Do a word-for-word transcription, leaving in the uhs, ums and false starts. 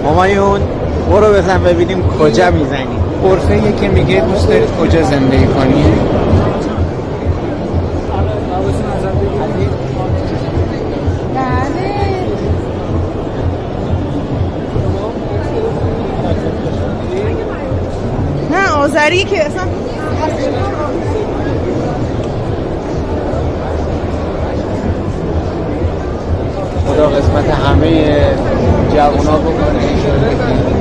همایون برو بزن ببینیم کجا میزنی. عرفه یکی میگه دوست دارید کجا زندگی کنی؟ نه آذری که اصلا خدا قسمت همه جوونا بکنه.